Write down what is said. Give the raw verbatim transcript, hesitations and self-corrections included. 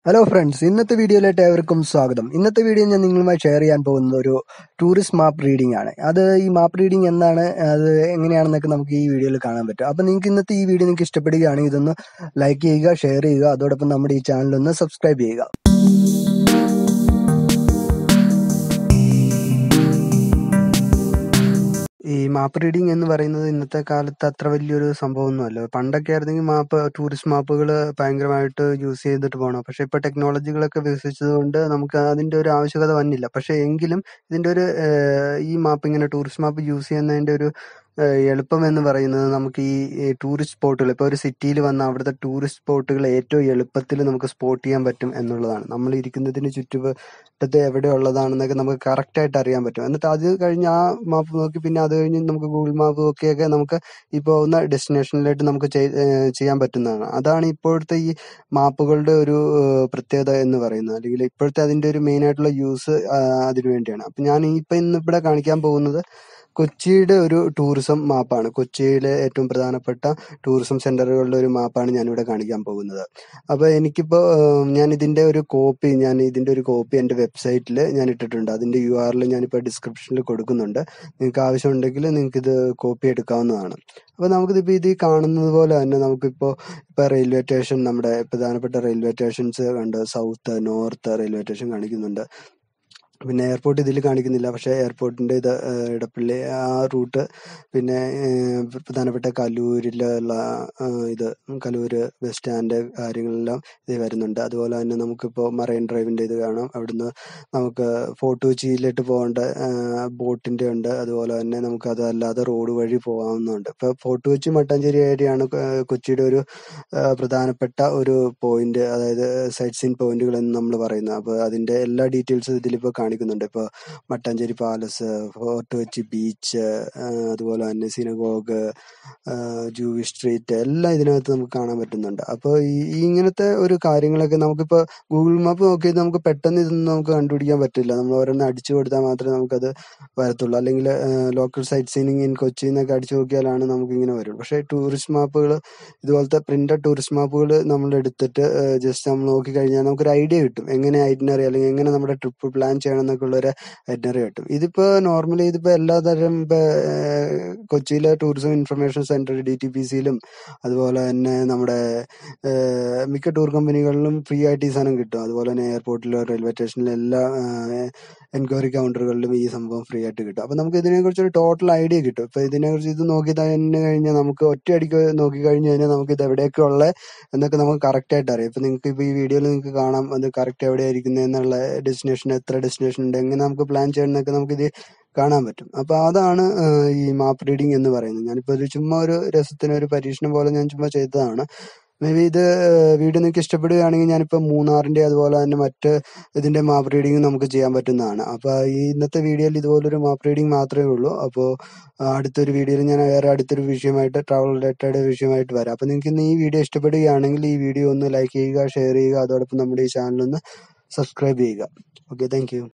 Hello friends, ഇന്നത്തെ വീഡിയോയിലേക്ക് ഏവർക്കും സ്വാഗതം. ഇന്നത്തെ വീഡിയോ ഞാൻ നിങ്ങളുമായി ഷെയർ ചെയ്യാൻ പോകുന്നത് ഒരു ടൂറിസ്റ്റ് മാപ്പ് റീഡിംഗ് ആണ്. അത് ഈ മാപ്പ് റീഡിംഗ് എന്താണ്, അത് എങ്ങനെയാണെന്നൊക്കെ നമുക്ക് ഈ വീഡിയോയിൽ കാണാൻ പറ്റും. അപ്പോൾ നിങ്ങൾക്ക് ഇന്നത്തെ ഈ വീഡിയോ നിങ്ങൾക്ക് ഇഷ്ടപ്പെടുകയാണെങ്കിൽ ഇതൊന്ന് ലൈക്ക് ചെയ്യുക, ഷെയർ ചെയ്യുക, അതോടൊപ്പം നമ്മുടെ ഈ ചാനൽ ഒന്ന് സബ്സ്ക്രൈബ് ചെയ്യുക. ഈ മാപ്പ് റീഡിംഗ് എന്ന് പറയുന്നത് ഇന്നത്തെ കാലത്ത് അത്ര വലിയൊരു സംഭവമൊന്നുമല്ല. പണ്ടൊക്കെ ആയിരുന്നെങ്കിൽ മാപ്പ് ടൂറിസ്റ്റ് മാപ്പുകൾ ഭയങ്കരമായിട്ട് യൂസ് ചെയ്തിട്ട് പോകണം. പക്ഷെ ഇപ്പോൾ ടെക്നോളജികളൊക്കെ വികസിച്ചത് കൊണ്ട് നമുക്ക് അതിൻ്റെ ഒരു ആവശ്യകത വന്നില്ല. പക്ഷെ എങ്കിലും ഇതിൻ്റെ ഒരു ഈ മാപ്പ് ഇങ്ങനെ ടൂറിസ്റ്റ് മാപ്പ് യൂസ് ചെയ്യുന്നതിൻ്റെ ഒരു എളുപ്പം എന്ന് പറയുന്നത് നമുക്ക് ഈ ടൂറിസ്റ്റ് സ്പോട്ടുകൾ, ഇപ്പോൾ ഒരു സിറ്റിയിൽ വന്ന അവിടുത്തെ ടൂറിസ്റ്റ് സ്പോട്ടുകൾ ഏറ്റവും എളുപ്പത്തിൽ നമുക്ക് സ്പോട്ട് ചെയ്യാൻ പറ്റും എന്നുള്ളതാണ്. നമ്മൾ ഇരിക്കുന്നതിന് ചുറ്റുവട്ടത്ത് എവിടെ ഉള്ളതാണെന്നൊക്കെ നമുക്ക് കറക്റ്റായിട്ട് അറിയാൻ പറ്റും. എന്നിട്ട് അത് കഴിഞ്ഞ് ആ മാപ്പ് നോക്കി പിന്നെ അത് കഴിഞ്ഞ് നമുക്ക് ഗൂഗിൾ മാപ്പ് നോക്കിയൊക്കെ നമുക്ക് ഈ പോകുന്ന ഡെസ്റ്റിനേഷനിലായിട്ട് നമുക്ക് ചെയ്യാൻ പറ്റുന്നതാണ്. അതാണ് ഇപ്പോഴത്തെ ഈ മാപ്പുകളുടെ ഒരു പ്രത്യേകത എന്ന് പറയുന്നത്, അല്ലെങ്കിൽ ഇപ്പോഴത്തെ അതിൻ്റെ ഒരു മെയിൻ ആയിട്ടുള്ള യൂസ് അതിനു വേണ്ടിയാണ്. അപ്പം ഞാൻ ഇപ്പം ഇന്ന് ഇവിടെ കാണിക്കാൻ പോകുന്നത് കൊച്ചിയുടെ ഒരു ടൂറിസം മാപ്പാണ്. കൊച്ചിയിലെ ഏറ്റവും പ്രധാനപ്പെട്ട ടൂറിസം സെന്ററുകളുടെ ഒരു മാപ്പാണ് ഞാനിവിടെ കാണിക്കാൻ പോകുന്നത്. അപ്പോൾ എനിക്കിപ്പോൾ ഞാൻ ഇതിൻ്റെ ഒരു കോപ്പി ഞാൻ ഇതിൻ്റെ ഒരു കോപ്പി എൻ്റെ വെബ്സൈറ്റിൽ ഞാൻ ഇട്ടിട്ടുണ്ട്. അതിൻ്റെ യു ആർ എൽ ഞാനിപ്പോൾ ഡിസ്ക്രിപ്ഷനിൽ കൊടുക്കുന്നുണ്ട്. നിങ്ങൾക്ക് ആവശ്യമുണ്ടെങ്കിൽ നിങ്ങൾക്കിത് കോപ്പി എടുക്കാവുന്നതാണ്. അപ്പോൾ നമുക്കിതിപ്പോൾ ഇത് കാണുന്നത് പോലെ തന്നെ നമുക്കിപ്പോൾ ഇപ്പോൾ റെയിൽവേ സ്റ്റേഷൻ, നമ്മുടെ പ്രധാനപ്പെട്ട റെയിൽവേ സ്റ്റേഷൻസ് കണ്ട് സൗത്ത് നോർത്ത് റെയിൽവേ സ്റ്റേഷൻ കാണിക്കുന്നുണ്ട്. പിന്നെ എയർപോർട്ട് ഇതിൽ കാണിക്കുന്നില്ല, പക്ഷേ എയർപോർട്ടിൻ്റെ ഇത് ഇടപ്പള്ളി ആ റൂട്ട്, പിന്നെ പ്രധാനപ്പെട്ട കലൂരിലുള്ള ഇത് കലൂര് ബസ് സ്റ്റാൻഡ് കാര്യങ്ങളെല്ലാം ഇത് വരുന്നുണ്ട്. അതുപോലെ തന്നെ നമുക്കിപ്പോൾ മറൈൻ ഡ്രൈവിൻ്റെ ഇത് കാണാം. അവിടുന്ന് നമുക്ക് ഫോർട്ട് കൊച്ചിയിലേക്ക് പോകേണ്ട ബോട്ടിൻ്റെ ഉണ്ട്. അതുപോലെ തന്നെ നമുക്ക് അതല്ലാതെ റോഡ് വഴി പോകാവുന്നതുണ്ട്. ഇപ്പോൾ ഫോർട്ട് കൊച്ചി മട്ടാഞ്ചേരി ഏരിയയാണ് കൊച്ചിയുടെ ഒരു പ്രധാനപ്പെട്ട ഒരു പോയിന്റ്, അതായത് സൈറ്റ് സീൻ പോയിന്റുകൾ എന്ന് നമ്മൾ പറയുന്നത്. അപ്പോൾ അതിൻ്റെ എല്ലാ ഡീറ്റെയിൽസും ഇതിലിപ്പോൾ കാണിക്കുന്നുണ്ട്. ഇപ്പോൾ Mattancherry palace, fort Kochi beach, അതുപോലെ തന്നെ സിനഗോഗ്, ജൂവിഷ് സ്ട്രീറ്റ് എല്ലാം ഇതിനകത്ത് നമുക്ക് കാണാൻ പറ്റുന്നുണ്ട്. അപ്പോൾ ഈ ഇങ്ങനത്തെ ഒരു കാര്യങ്ങളൊക്കെ നമുക്കിപ്പോൾ ഗൂഗിൾ മാപ്പ് നോക്കിയത് നമുക്ക് പെട്ടെന്ന് ഇതൊന്നും നമുക്ക് കണ്ടുപിടിക്കാൻ പറ്റില്ല. നമ്മൾ ഓരോന്ന് അടിച്ചു കൊടുത്താൽ മാത്രമേ നമുക്കത് വരത്തുള്ളൂ. അല്ലെങ്കിൽ local sight seeing in Kochi എന്നൊക്കെ അടിച്ചു നോക്കിയാലാണ് നമുക്കിങ്ങനെ വരുള്ളൂ. പക്ഷേ ടൂറിസ്റ്റ് മാപ്പുകൾ, ഇതുപോലത്തെ പ്രിന്റഡ് ടൂറിസ്റ്റ് മാപ്പുകൾ നമ്മൾ എടുത്തിട്ട് ജസ്റ്റ് നമ്മൾ നോക്കിക്കഴിഞ്ഞാൽ നമുക്കൊരു ഐഡിയ കിട്ടും, എങ്ങനെ ഐറ്റിനറി അല്ലെങ്കിൽ എങ്ങനെ നമ്മുടെ ട്രിപ്പ് പ്ലാൻ ചെയ്യണം എന്നൊക്കെ ഉള്ളൊരു ഐറ്റിനറി കിട്ടും. ഇതിപ്പോൾ നോർമലി ഇതിപ്പോൾ എല്ലാതരം ഇപ്പോൾ കൊച്ചിയിലെ tourism information centre D T P സിയിലും അതുപോലെ തന്നെ നമ്മുടെ മിക്ക ടൂർ കമ്പനികളിലും ഫ്രീ ആയിട്ട് ഈ സാധനം കിട്ടും. അതുപോലെ തന്നെ എയർപോർട്ടിലോ റെയിൽവേ സ്റ്റേഷനിലും എല്ലാ എൻക്വയറി കൗണ്ടറുകളിലും ഈ സംഭവം ഫ്രീ ആയിട്ട് കിട്ടും. അപ്പോൾ നമുക്ക് ഇതിനെക്കുറിച്ച് ഒരു ടോട്ടൽ ഐഡിയ കിട്ടും. ഇപ്പോൾ ഇതിനെക്കുറിച്ച് ഇത് നോക്കി തന്നെ കഴിഞ്ഞാൽ നമുക്ക് ഒറ്റയടിക്ക് നോക്കി കഴിഞ്ഞ് കഴിഞ്ഞാൽ നമുക്ക് ഇത് എവിടെയൊക്കെ ഉള്ളത് എന്നൊക്കെ നമുക്ക് കറക്റ്റായിട്ട് അറിയാം. ഇപ്പോൾ നിങ്ങൾക്ക് ഇപ്പോൾ ഈ വീഡിയോയിൽ നിങ്ങൾക്ക് കാണാം അത് കറക്റ്റ് എവിടെയായിരിക്കുന്നത് എന്നുള്ള ഡെസ്റ്റിനേഷൻ, എത്ര ഡെസ്റ്റിനേഷൻ ഉണ്ട്, എങ്ങനെ നമുക്ക് പ്ലാൻ ചെയ്യണമെന്നൊക്കെ നമുക്കിത് കാണാൻ പറ്റും. അപ്പോൾ അതാണ് ഈ മാപ്പ് റീഡിംഗ് എന്ന് പറയുന്നത്. ഞാനിപ്പോൾ ഒരു ചുമ്മാ ഒരു രസത്തിന് ഒരു പരീക്ഷണം പോലെ ഞാൻ ചുമ്മാ ചെയ്തതാണ്. മേ ബി ഇത് വീഡിയോ നിങ്ങൾക്ക് ഇഷ്ടപ്പെടുകയാണെങ്കിൽ ഞാനിപ്പോൾ മൂന്നാറിൻ്റെ അതുപോലെ തന്നെ മറ്റ് ഇതിൻ്റെ മാപ്പ് റീഡിങ് നമുക്ക് ചെയ്യാൻ പറ്റുന്നതാണ്. അപ്പോൾ ഈ ഇന്നത്തെ വീഡിയോയിൽ ഇതുപോലൊരു മാപ്പ് റീഡിങ് മാത്രമേ ഉള്ളൂ. അപ്പോൾ അടുത്തൊരു വീഡിയോയിൽ ഞാൻ വേറെ അടുത്തൊരു വിഷയമായിട്ട് ട്രാവൽ റിലേറ്റഡ് വിഷയമായിട്ട് വരാം. അപ്പോൾ നിങ്ങൾക്ക് ഇന്ന് ഈ വീഡിയോ ഇഷ്ടപ്പെടുകയാണെങ്കിൽ ഈ വീഡിയോ ഒന്ന് ലൈക്ക് ചെയ്യുക, ഷെയർ ചെയ്യുക, അതോടൊപ്പം നമ്മുടെ ഈ ചാനൽ ഒന്ന് സബ്സ്ക്രൈബ് ചെയ്യുക. Okay, thank U.